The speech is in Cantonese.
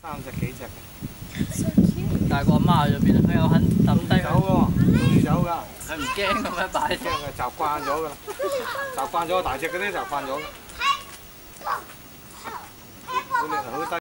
30幾隻。 但係個阿媽去咗邊啊？佢又肯抌低佢。 走喎，中意走㗎。 佢唔驚咁樣擺驚啊！習慣咗㗎啦，習慣咗大隻嗰啲習慣咗。好低。